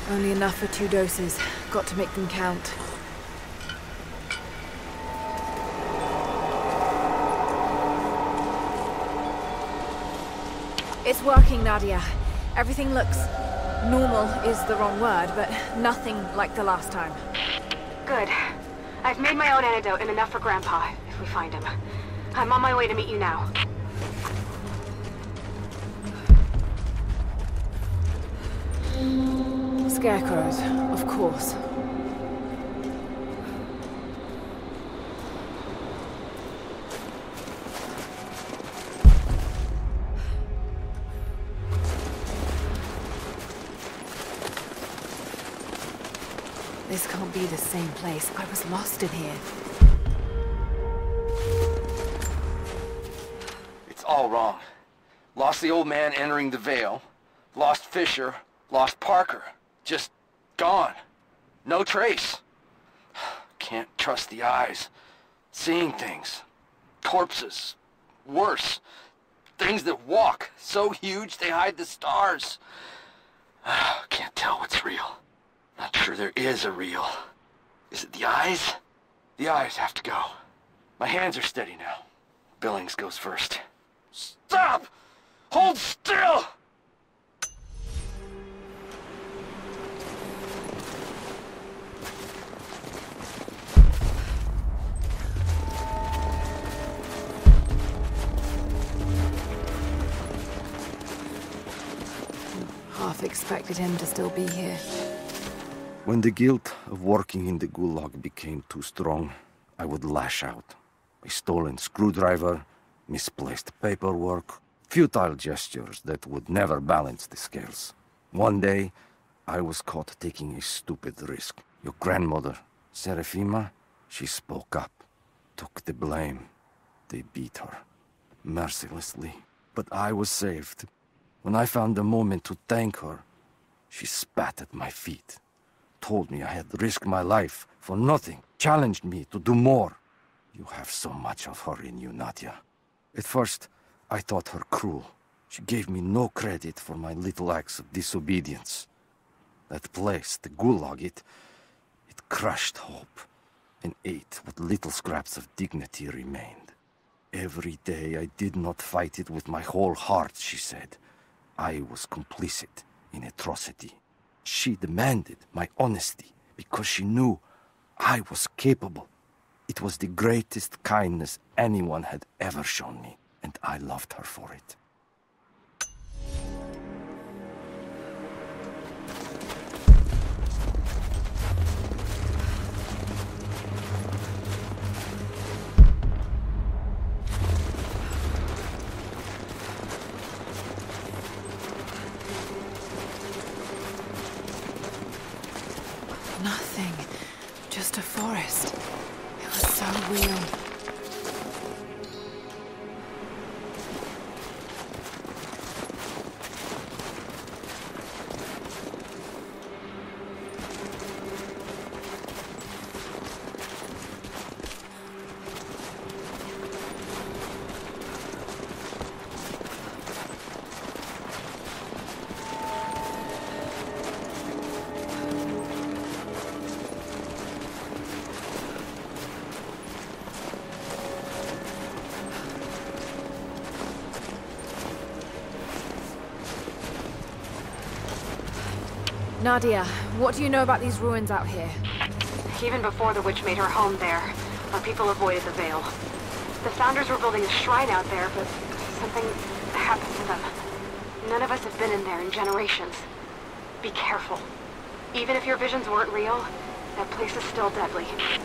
Only enough for 2 doses. Got to make them count. It's working, Nadia. Everything looks... normal is the wrong word, but nothing like the last time. Good. I've made my own antidote and enough for Grandpa, if we find him. I'm on my way to meet you now. Scarecrows, of course. This can't be the same place. I was lost in here. It's all wrong. Lost the old man entering the Vale. Lost Fisher. Lost Parker. Just gone. No trace. Can't trust the eyes. Seeing things. Corpses. Worse. Things that walk. So huge they hide the stars. Can't tell what's real. Not sure there is a real. Is it the eyes? The eyes have to go. My hands are steady now. Billings goes first. Stop! Hold still! Half expected him to still be here. When the guilt of working in the Gulag became too strong, I would lash out. A stolen screwdriver, misplaced paperwork, futile gestures that would never balance the scales. One day, I was caught taking a stupid risk. Your grandmother, Serafima, she spoke up, took the blame. They beat her, mercilessly. But I was saved. When I found the moment to thank her, she spat at my feet. Told me I had risked my life for nothing, challenged me to do more. You have so much of her in you, Nadia. At first, I thought her cruel. She gave me no credit for my little acts of disobedience. That place, the Gulag, it crushed hope and ate what little scraps of dignity remained. Every day I did not fight it with my whole heart, she said. I was complicit in atrocity. She demanded my honesty because she knew I was capable. It was the greatest kindness anyone had ever shown me, and I loved her for it. Nothing. Just a forest. It was so real. Nadia, what do you know about these ruins out here? Even before the witch made her home there, our people avoided the Vale. The Founders were building a shrine out there, but something happened to them. None of us have been in there in generations. Be careful. Even if your visions weren't real, that place is still deadly.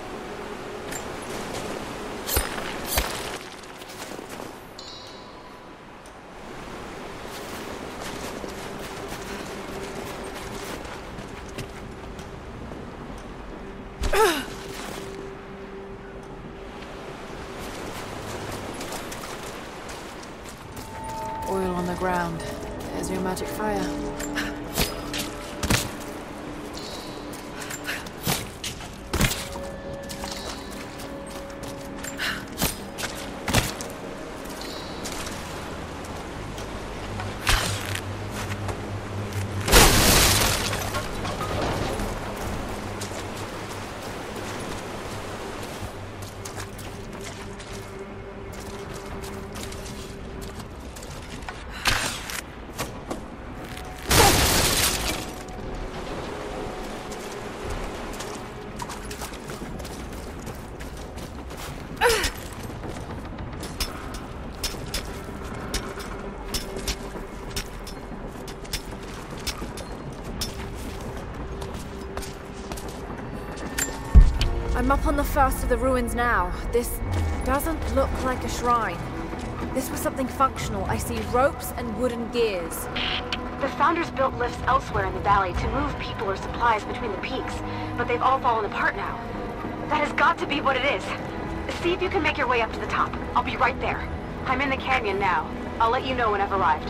Oil on the ground. There's your magic fire. I'm up on the first of the ruins now. This doesn't look like a shrine. This was something functional. I see ropes and wooden gears. The Founders built lifts elsewhere in the valley to move people or supplies between the peaks, but they've all fallen apart now. That has got to be what it is. See if you can make your way up to the top. I'll be right there. I'm in the canyon now. I'll let you know when I've arrived.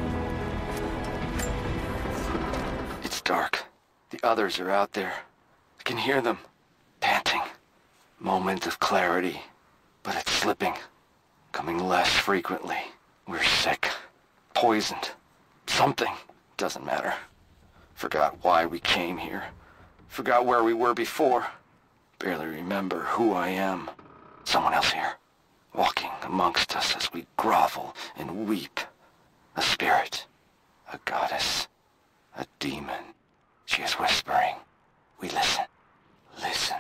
It's dark. The others are out there. I can hear them, panting. Moment of clarity, but it's slipping. Coming less frequently. We're sick. Poisoned. Something. Doesn't matter. Forgot why we came here. Forgot where we were before. Barely remember who I am. Someone else here. Walking amongst us as we grovel and weep. A spirit. A goddess. A demon. She is whispering. We listen. Listen.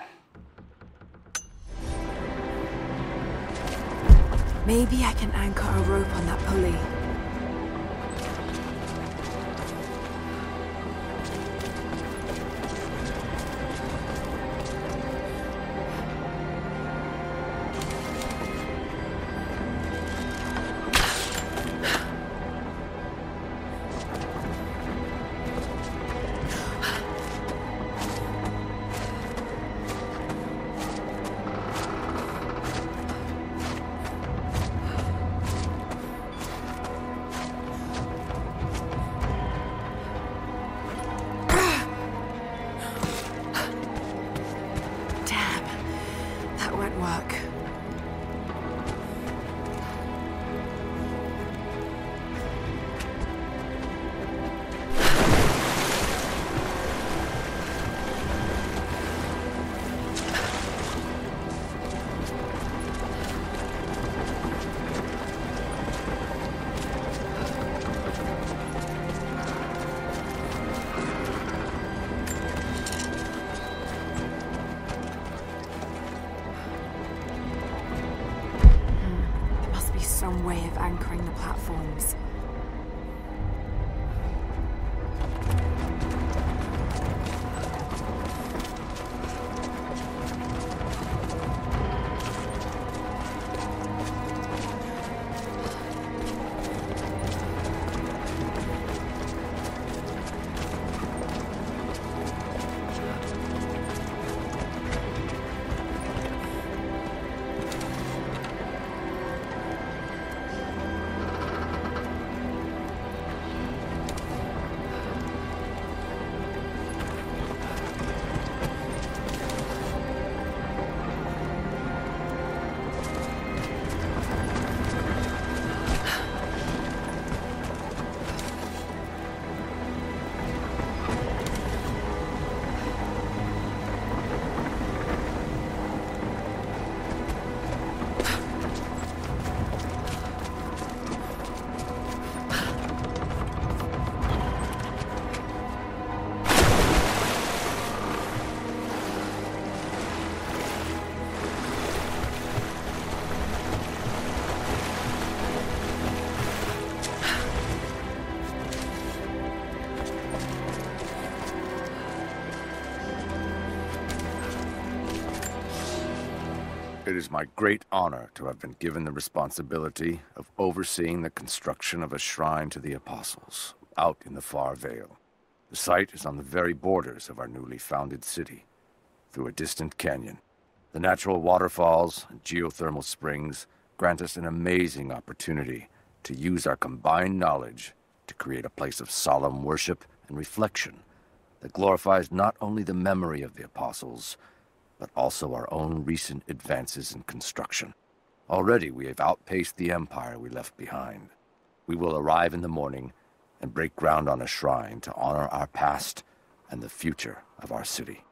Maybe I can anchor a rope on that pulley. Some way of anchoring the platforms. It is my great honor to have been given the responsibility of overseeing the construction of a shrine to the Apostles, out in the far Vale. The site is on the very borders of our newly founded city, through a distant canyon. The natural waterfalls and geothermal springs grant us an amazing opportunity to use our combined knowledge to create a place of solemn worship and reflection that glorifies not only the memory of the Apostles, but also our own recent advances in construction. Already we have outpaced the empire we left behind. We will arrive in the morning and break ground on a shrine to honor our past and the future of our city.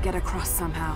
get across somehow.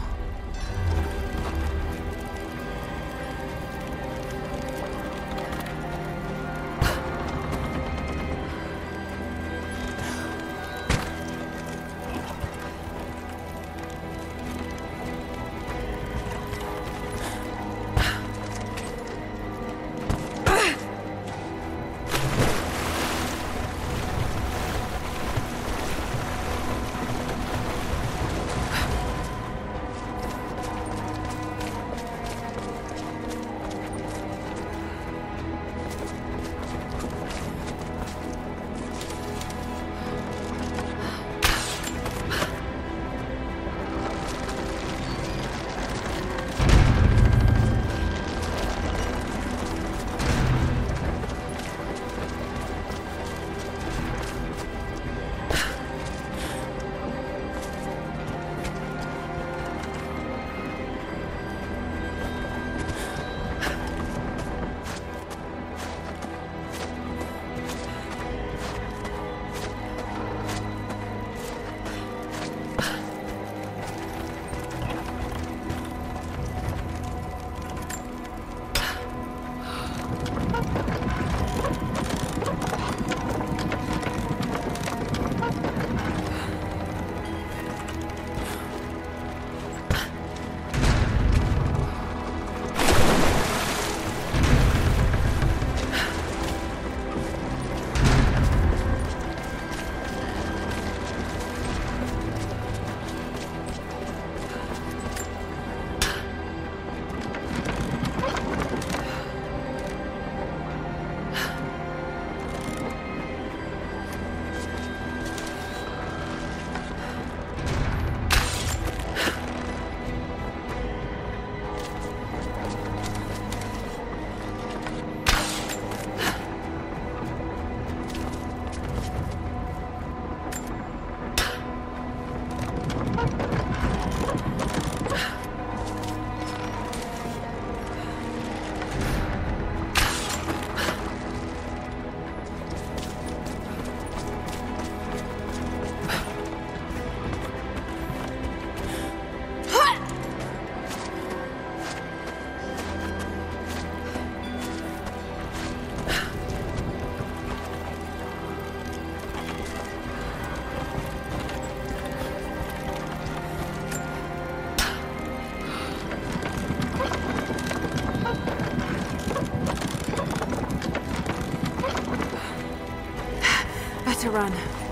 To run.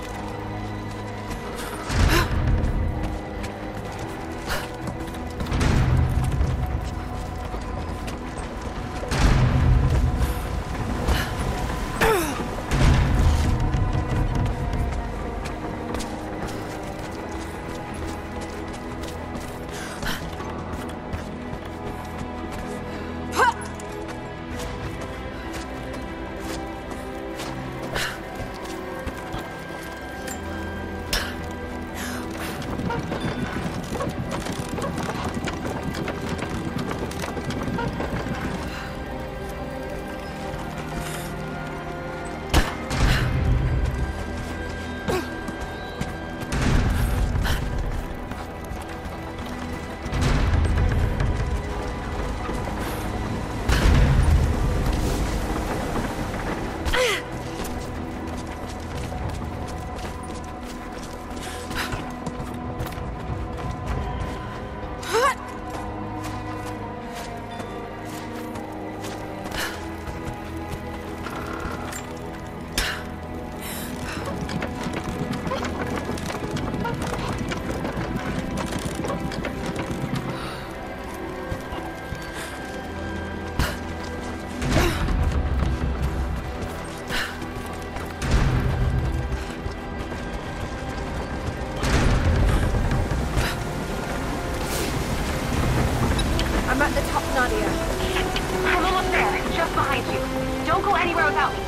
I'm at the top, Nadia. I'm almost there, just behind you. Don't go anywhere without me.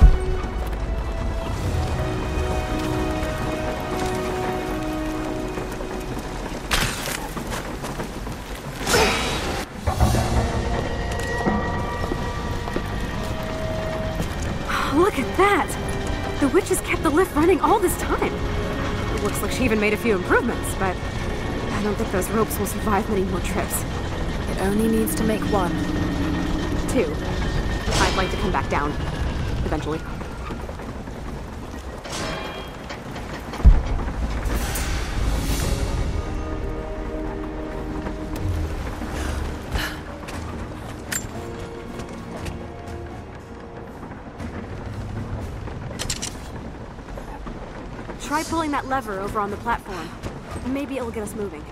Look at that! The witch has kept the lift running all this time. It looks like she even made a few improvements, but I don't think those ropes will survive many more trips. It only needs to make one. 2. I'd like to come back down. Eventually. Try pulling that lever over on the platform. Maybe it'll get us moving.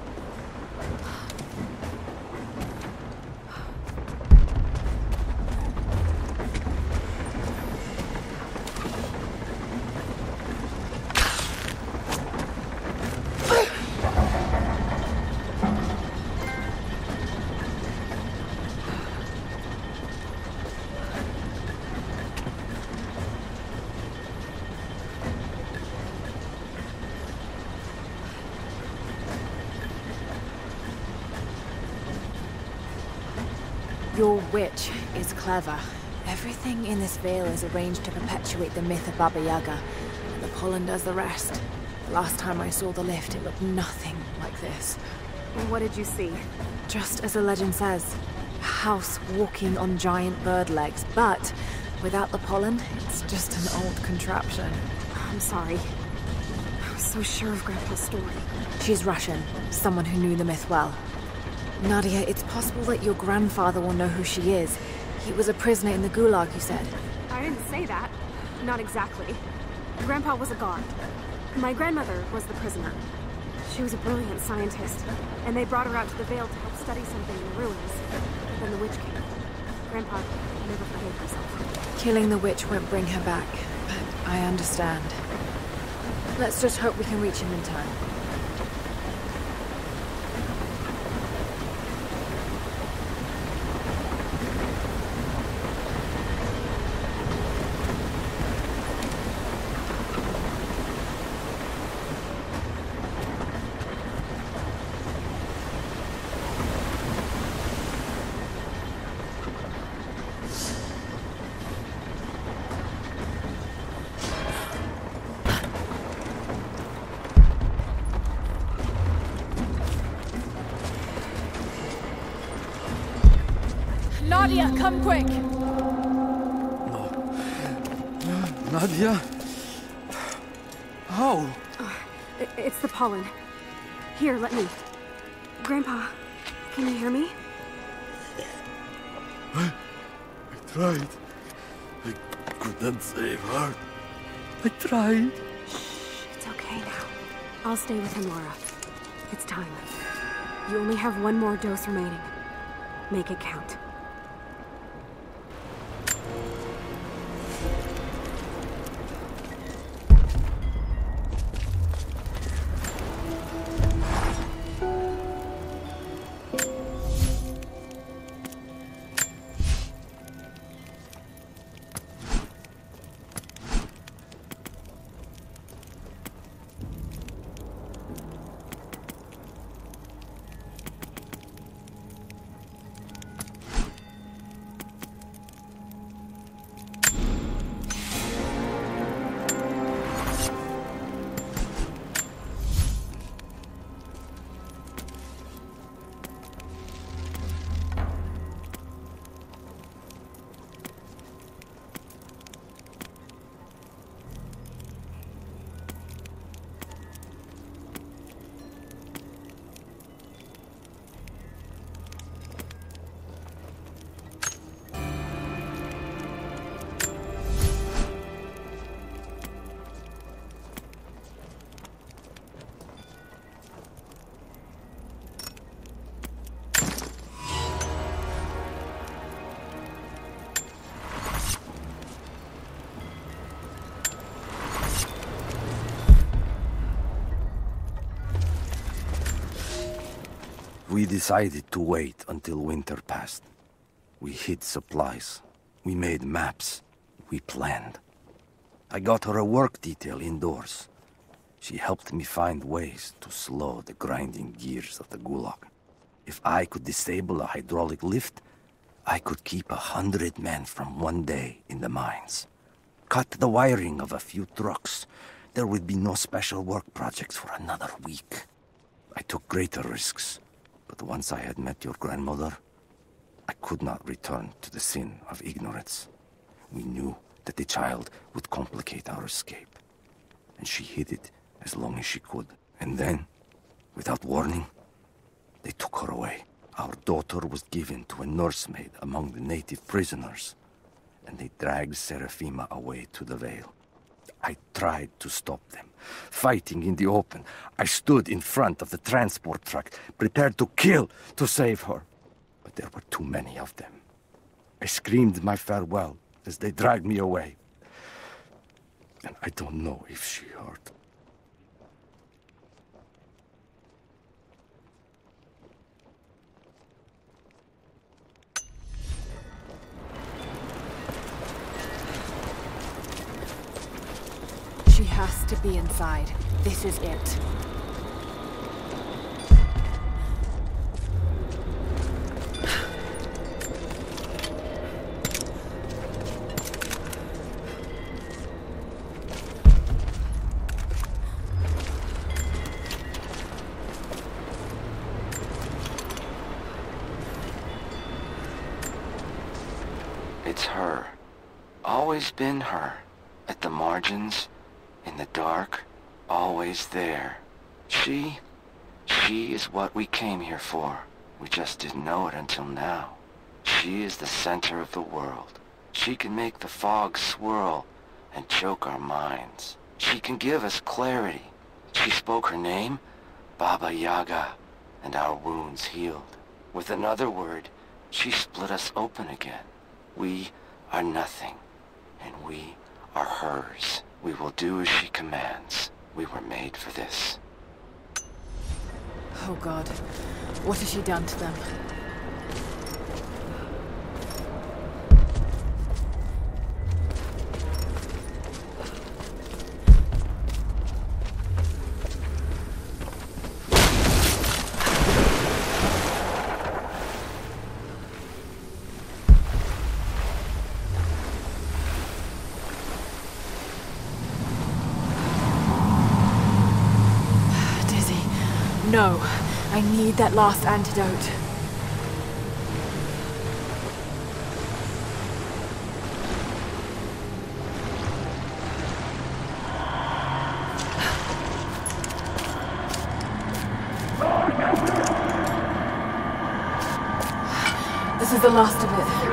Your witch is clever. Everything in this veil is arranged to perpetuate the myth of Baba Yaga. And the pollen does the rest. The last time I saw the lift, it looked nothing like this. What did you see? Just as the legend says, a house walking on giant bird legs, but without the pollen, it's just an old contraption. I'm sorry. I was so sure of Grandpa's story. She's Russian, someone who knew the myth well. Nadia, it's possible that your grandfather will know who she is. He was a prisoner in the Gulag, you said. I didn't say that. Not exactly. Grandpa was a guard. My grandmother was the prisoner. She was a brilliant scientist, and they brought her out to the Vale to help study something in the ruins. Then the witch came. Grandpa never forgave herself. Killing the witch won't bring her back, but I understand. Let's just hope we can reach him in time. Nadia, come quick! Nadia? How? It's the pollen. Here, let me. Grandpa, can you hear me? I tried. I couldn't save her. I tried. Shh, it's okay now. I'll stay with him, Laura. It's time. You only have one more dose remaining. Make it count. We decided to wait until winter passed. We hid supplies. We made maps. We planned. I got her a work detail indoors. She helped me find ways to slow the grinding gears of the Gulag. If I could disable a hydraulic lift, I could keep 100 men from one day in the mines. Cut the wiring of a few trucks. There would be no special work projects for another week. I took greater risks, but once I had met your grandmother, I could not return to the sin of ignorance. We knew that the child would complicate our escape, and she hid it as long as she could. And then, without warning, they took her away. Our daughter was given to a nursemaid among the native prisoners, and they dragged Seraphima away to the Vale. I tried to stop them, fighting in the open. I stood in front of the transport truck, prepared to kill to save her. But there were too many of them. I screamed my farewell as they dragged me away. And I don't know if she heard. She has to be inside. This is it. It's her. Always been her. At the margins, in the dark, always there. She is what we came here for. We just didn't know it until now. She is the center of the world. She can make the fog swirl and choke our minds. She can give us clarity. She spoke her name, Baba Yaga, and our wounds healed. With another word, she split us open again. We are nothing, and we are hers. We will do as she commands. We were made for this. Oh God, what has she done to them? No, I need that last antidote. This is the last of it.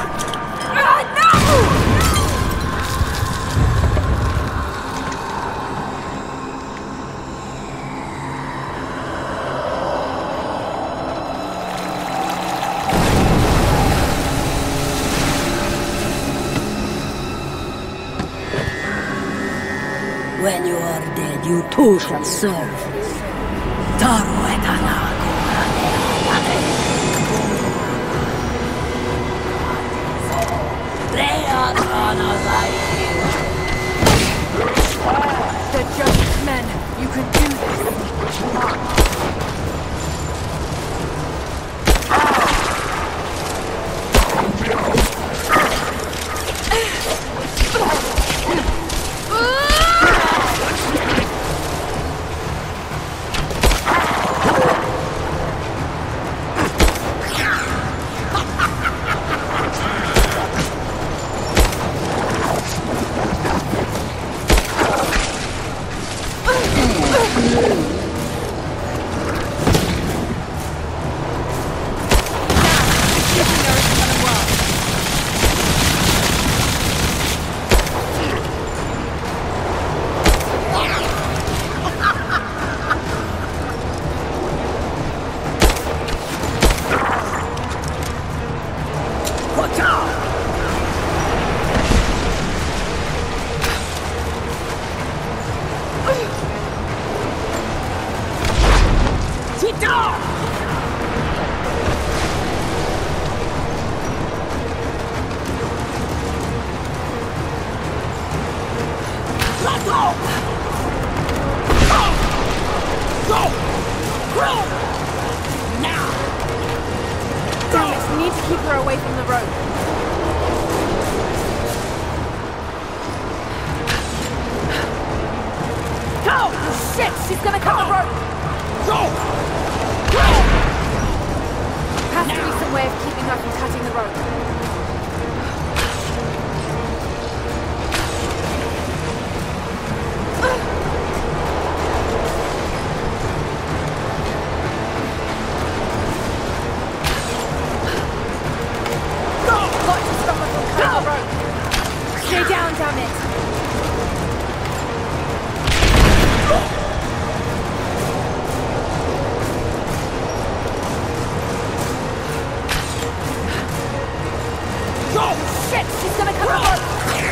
When you are dead, you too shall serve. Taru et Anago. They're just men. You can do this. Has to be some way of keeping her from cutting the rope. Got to stop her from cutting the rope. Stay down, damn it! Shit! She's gonna cut the rope!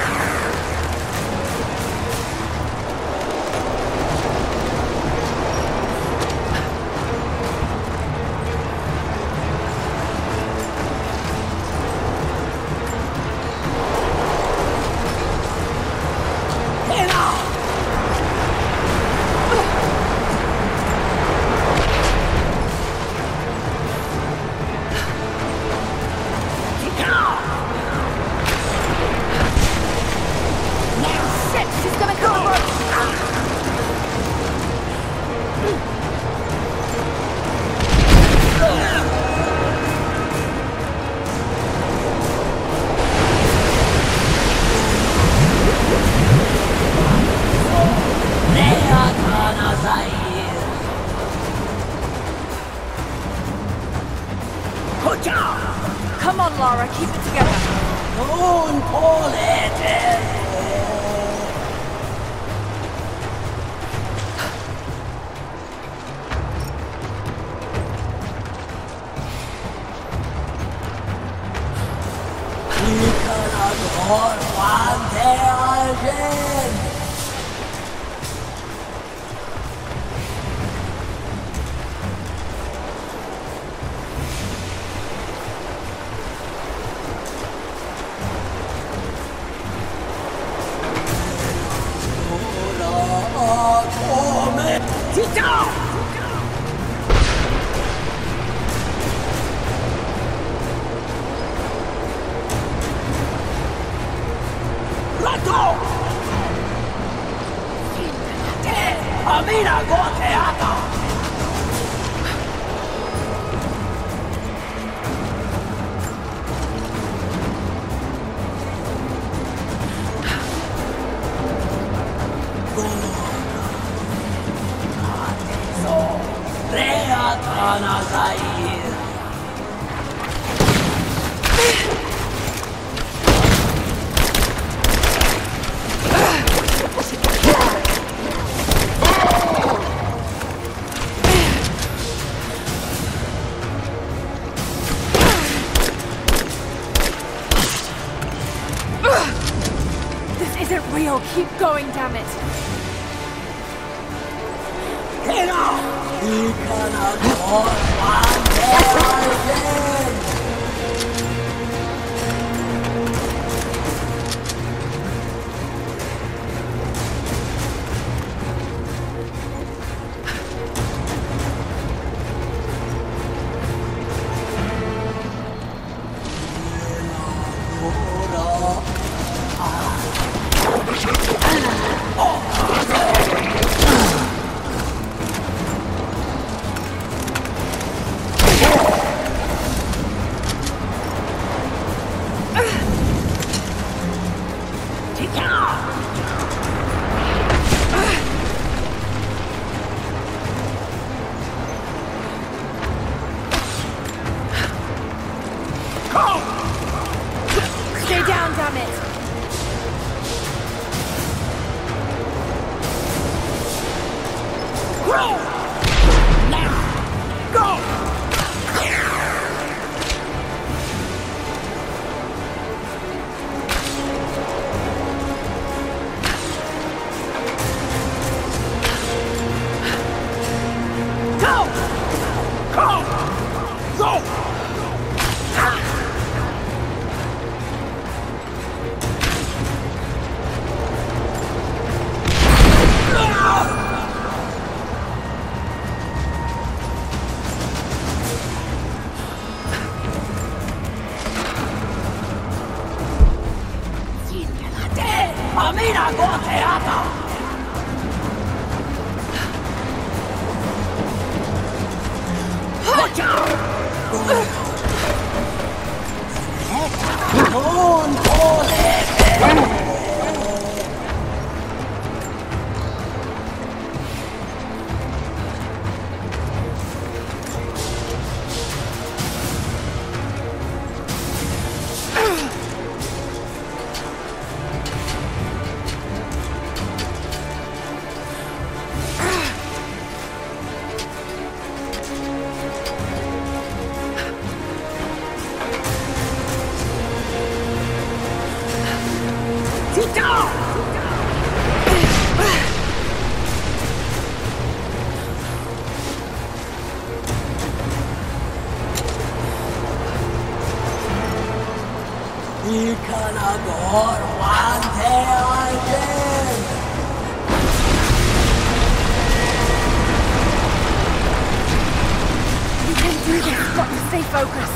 Come on, Lara, keep it together. Don't pull it. We cannot hold one day again. Amina goteata! Reatana Zair! Isn't real. Keep going, damn it. Get off! We cannot hold one day again! Stay down, damn it! Now! Go! Amina goteata! Stay focused.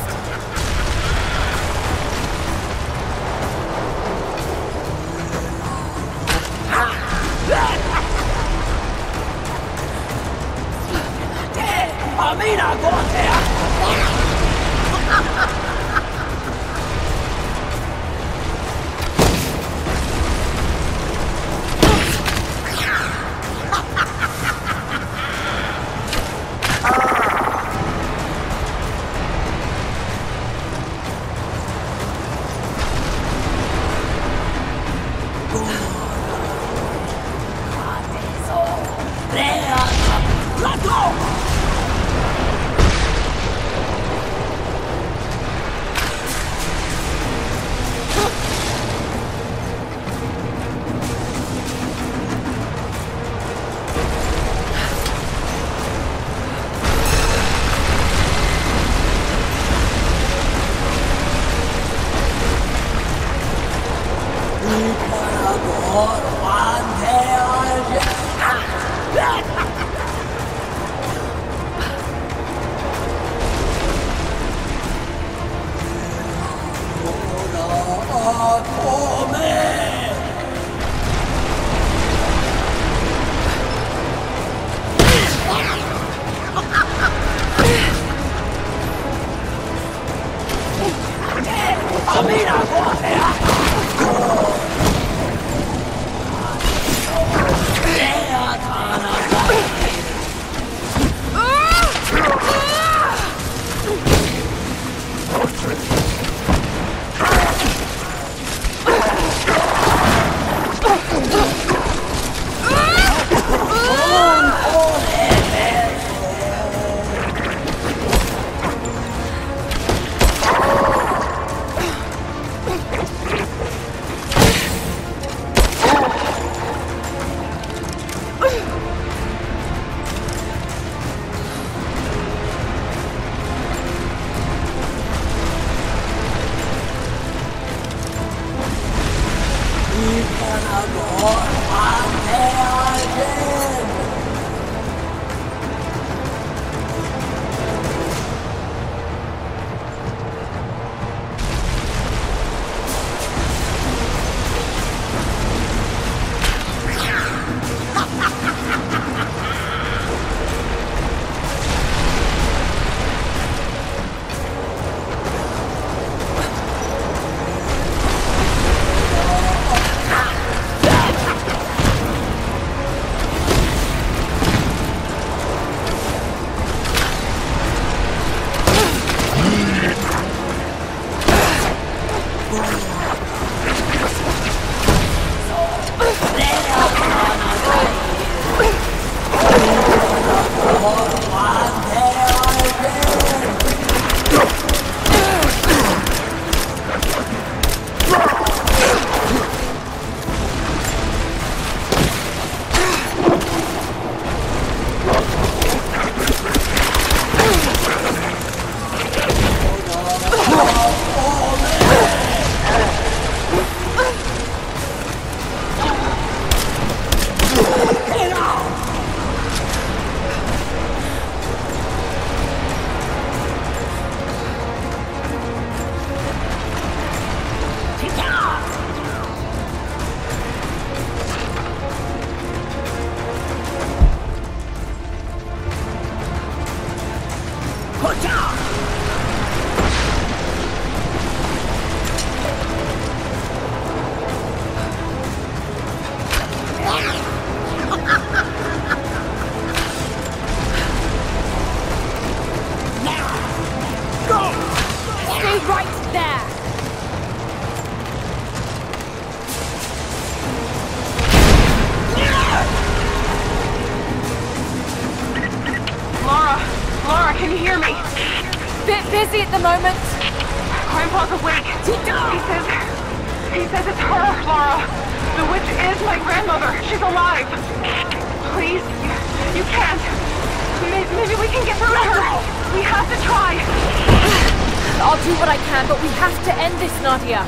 busy at the moment. Grandpa's awake. He says it's her, Laura. The witch is my grandmother. She's alive. Please, you can't. Maybe we can get through to her. We have to try. I'll do what I can, but we have to end this, Nadia.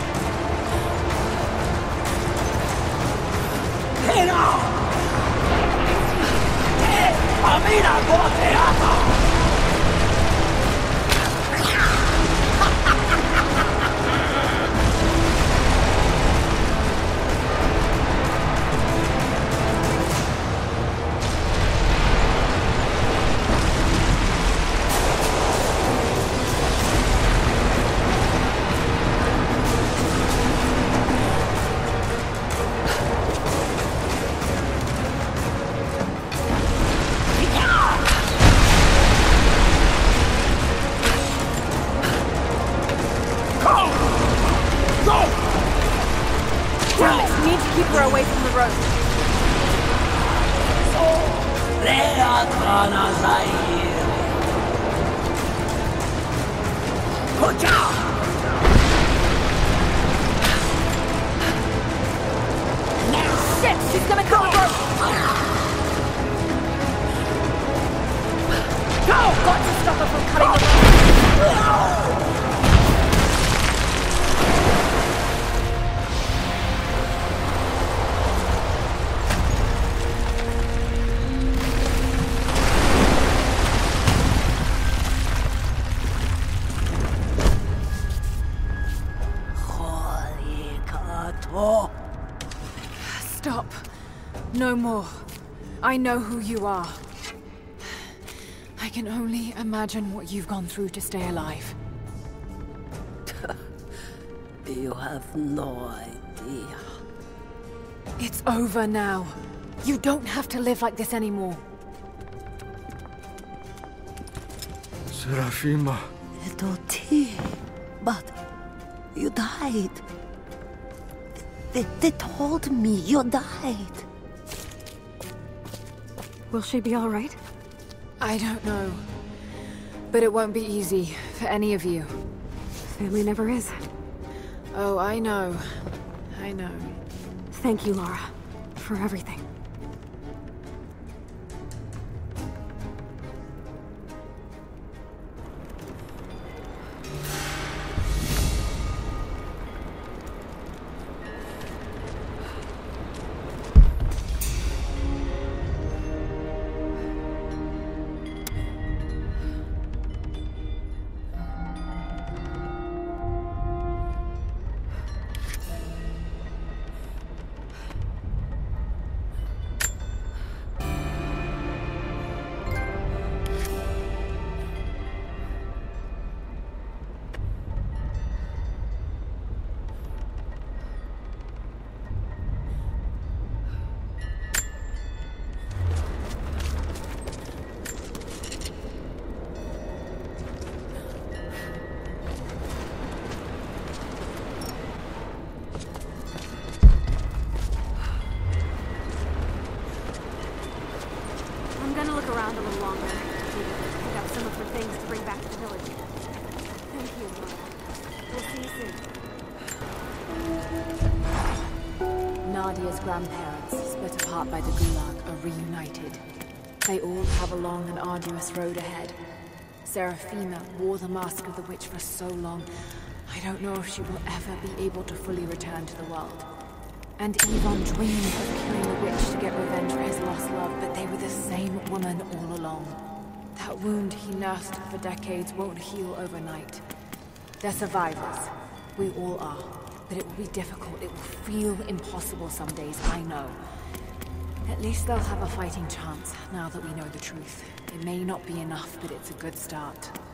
Stop. No more. I know who you are. I can only imagine what you've gone through to stay alive. You have no idea. It's over now. You don't have to live like this anymore. Serafima. Doti, but you died. They told me you died. Will she be all right? I don't know. But it won't be easy for any of you. Family never is. Oh, I know. I know. Thank you, Laura, for everything. Around a little longer. Pick up some of her things to bring back to the village. Thank you, Laura. We'll see you soon. Nadia's grandparents, split apart by the Gulag, are reunited. They all have a long and arduous road ahead. Serafima wore the mask of the witch for so long, I don't know if she will ever be able to fully return to the world. And Yvonne dreamed of killing the witch to get revenge for his lost love, but they were the same woman all along. That wound he nursed for decades won't heal overnight. They're survivors. We all are. But it will be difficult. It will feel impossible some days, I know. At least they'll have a fighting chance, now that we know the truth. It may not be enough, but it's a good start.